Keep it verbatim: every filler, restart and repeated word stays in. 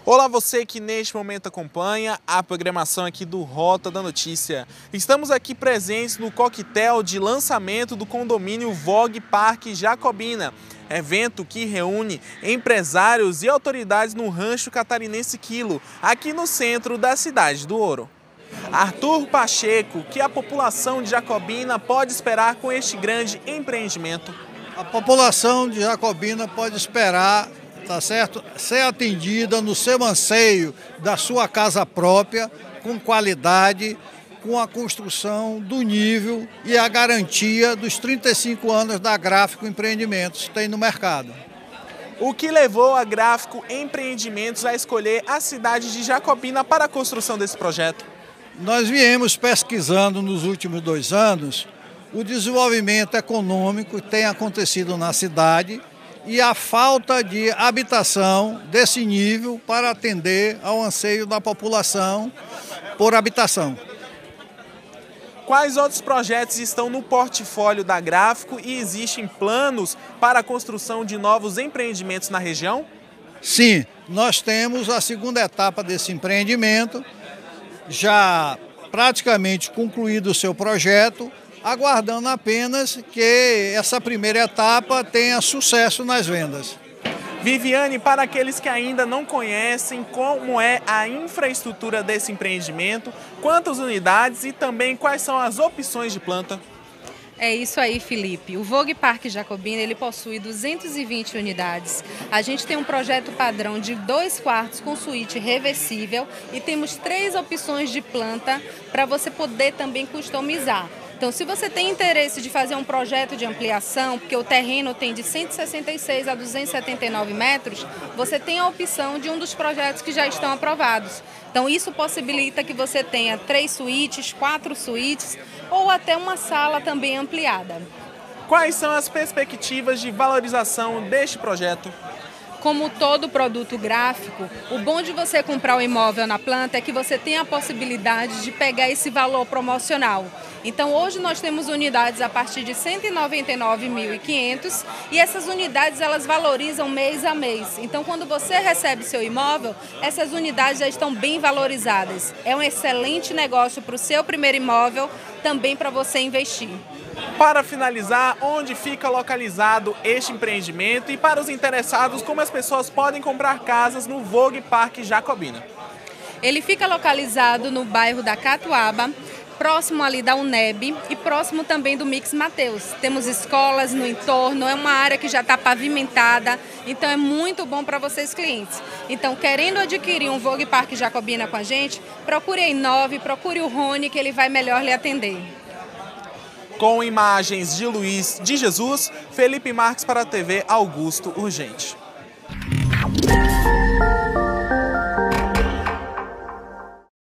Olá, você que neste momento acompanha a programação aqui do Rota da Notícia. Estamos aqui presentes no coquetel de lançamento do condomínio Vogue Parque Jacobina, evento que reúne empresários e autoridades no Rancho Catarinense Quilo, aqui no centro da cidade do Ouro. Arthur Pacheco, que a população de Jacobina pode esperar com este grande empreendimento? A população de Jacobina pode esperar, tá certo, ser atendida no seu anseio da sua casa própria, com qualidade, com a construção do nível e a garantia dos trinta e cinco anos da Gráfico Empreendimentos que tem no mercado. O que levou a Gráfico Empreendimentos a escolher a cidade de Jacobina para a construção desse projeto? Nós viemos pesquisando nos últimos dois anos o desenvolvimento econômico que tem acontecido na cidade e a falta de habitação desse nível para atender ao anseio da população por habitação. Quais outros projetos estão no portfólio da Gráfico e existem planos para a construção de novos empreendimentos na região? Sim, nós temos a segunda etapa desse empreendimento, já praticamente concluído o seu projeto, aguardando apenas que essa primeira etapa tenha sucesso nas vendas. Viviane, para aqueles que ainda não conhecem como é a infraestrutura desse empreendimento, quantas unidades e também quais são as opções de planta? É isso aí, Felipe. O Vogue Parque Jacobina, ele possui duzentas e vinte unidades. A gente tem um projeto padrão de dois quartos com suíte reversível e temos três opções de planta para você poder também customizar. Então, se você tem interesse de fazer um projeto de ampliação, porque o terreno tem de cento e sessenta e seis a duzentos e setenta e nove metros, você tem a opção de um dos projetos que já estão aprovados. Então, isso possibilita que você tenha três suítes, quatro suítes ou até uma sala também ampliada. Quais são as perspectivas de valorização deste projeto? Como todo produto gráfico, o bom de você comprar o imóvel na planta é que você tem a possibilidade de pegar esse valor promocional. Então, hoje nós temos unidades a partir de cento e noventa e nove mil e quinhentos e essas unidades elas valorizam mês a mês. Então, quando você recebe seu imóvel, essas unidades já estão bem valorizadas. É um excelente negócio para o seu primeiro imóvel, também para você investir. Para finalizar, onde fica localizado este empreendimento e para os interessados, como as pessoas podem comprar casas no Vogue Parque Jacobina? Ele fica localizado no bairro da Catuaba, próximo ali da UNEB e próximo também do Mix Mateus. Temos escolas no entorno, é uma área que já está pavimentada, então é muito bom para vocês clientes. Então, querendo adquirir um Vogue Parque Jacobina com a gente, procure a Inove, procure o Rony, que ele vai melhor lhe atender. Com imagens de Luiz de Jesus, Felipe Marques para a T V Augusto Urgente.